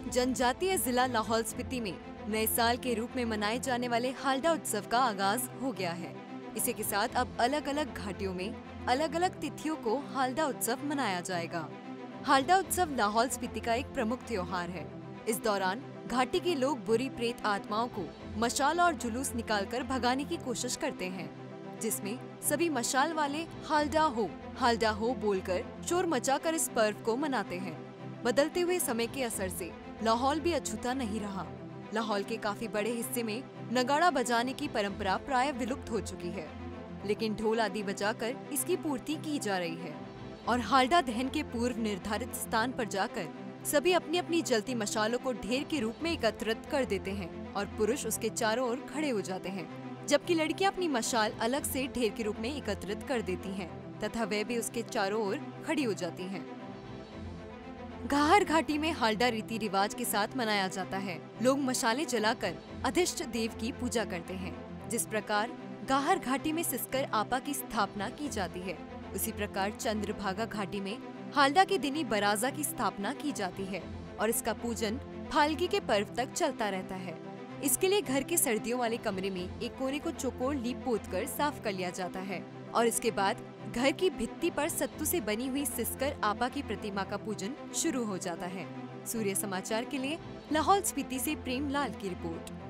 जनजातीय जिला लाहौल स्पीति में नए साल के रूप में मनाए जाने वाले हालडा उत्सव का आगाज हो गया है। इसी के साथ अब अलग अलग घाटियों में अलग अलग तिथियों को हालडा उत्सव मनाया जाएगा। हालडा उत्सव लाहौल स्पीति का एक प्रमुख त्योहार है। इस दौरान घाटी के लोग बुरी प्रेत आत्माओं को मशाल और जुलूस निकालकर भगाने की कोशिश करते हैं, जिसमें सभी मशाल वाले हालडा हो बोलकर शोर मचाकर इस पर्व को मनाते हैं। बदलते हुए समय के असर से लाहौल भी अछूता नहीं रहा। लाहौल के काफी बड़े हिस्से में नगाड़ा बजाने की परंपरा प्राय विलुप्त हो चुकी है, लेकिन ढोल आदि बजाकर इसकी पूर्ति की जा रही है। और हालडा दहन के पूर्व निर्धारित स्थान पर जाकर सभी अपनी अपनी जलती मशालों को ढेर के रूप में एकत्रित कर देते हैं और पुरुष उसके चारों ओर खड़े हो जाते हैं, जबकि लड़कियां अपनी मशाल अलग से ढेर के रूप में एकत्रित कर देती हैं तथा वह भी उसके चारों ओर खड़ी हो जाती हैं। गाहर घाटी में हालडा रीति रिवाज के साथ मनाया जाता है। लोग मशालें जलाकर अधिष्ट देव की पूजा करते हैं। जिस प्रकार गाहर घाटी में सिस्कर आपा की स्थापना की जाती है, उसी प्रकार चंद्रभागा घाटी में हालडा के दिनी बराजा की स्थापना की जाती है और इसका पूजन फाल्गी के पर्व तक चलता रहता है। इसके लिए घर के सर्दियों वाले कमरे में एक कोने को चौकोर लीप पोतकर साफ कर लिया जाता है और इसके बाद घर की भित्ति पर सत्तू से बनी हुई सिस्कर आपा की प्रतिमा का पूजन शुरू हो जाता है। सूर्य समाचार के लिए लाहौल स्पीति से प्रेम लाल की रिपोर्ट।